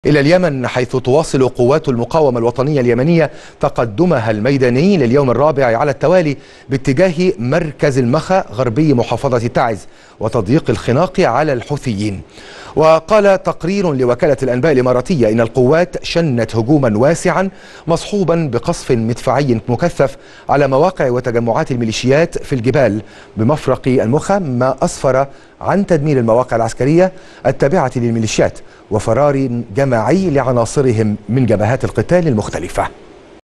إلى اليمن، حيث تواصل قوات المقاومة الوطنية اليمنية تقدمها الميداني لليوم الرابع على التوالي باتجاه مركز المخا غربي محافظة تعز وتضييق الخناق على الحوثيين. وقال تقرير لوكالة الأنباء الإماراتية إن القوات شنت هجوما واسعا مصحوبا بقصف مدفعي مكثف على مواقع وتجمعات الميليشيات في الجبال بمفرق المخا، ما أسفر عن تدمير المواقع العسكرية التابعة للميليشيات وفرار جماعي لعناصرهم من جبهات القتال المختلفة.